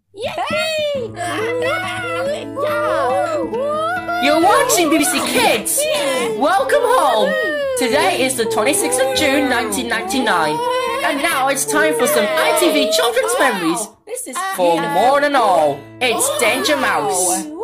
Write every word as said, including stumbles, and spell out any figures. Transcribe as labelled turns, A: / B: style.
A: Yippee!
B: You're watching B B C Kids! Welcome home! Today is the twenty-sixth of June nineteen ninety-nine, and now it's time for some I T V children's memories. For more than all, it's Danger Mouse.